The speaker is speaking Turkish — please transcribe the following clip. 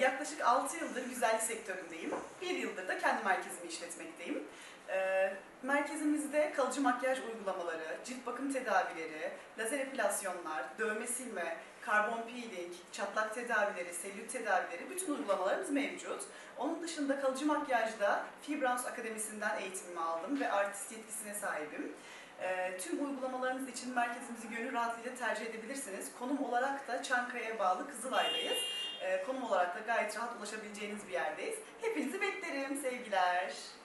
Yaklaşık 6 yıldır güzellik sektöründeyim. 1 yıldır da kendi merkezimi işletmekteyim. Merkezimizde kalıcı makyaj uygulamaları, cilt bakım tedavileri, lazer epilasyonlar, dövme silme, karbon peeling, çatlak tedavileri, selülit tedavileri bütün uygulamalarımız mevcut. Onun dışında kalıcı makyajda Fibrans Akademisi'nden eğitimimi aldım ve artist yetkisine sahibim. Tüm uygulamalarımız için merkezimizi gönül rahatlığıyla tercih edebilirsiniz. Konum olarak da Çankaya'ya bağlı Kızılay'dayız. Konum olarak da gayet rahat ulaşabileceğiniz bir yerdeyiz. Hepinizi beklerim, sevgiler.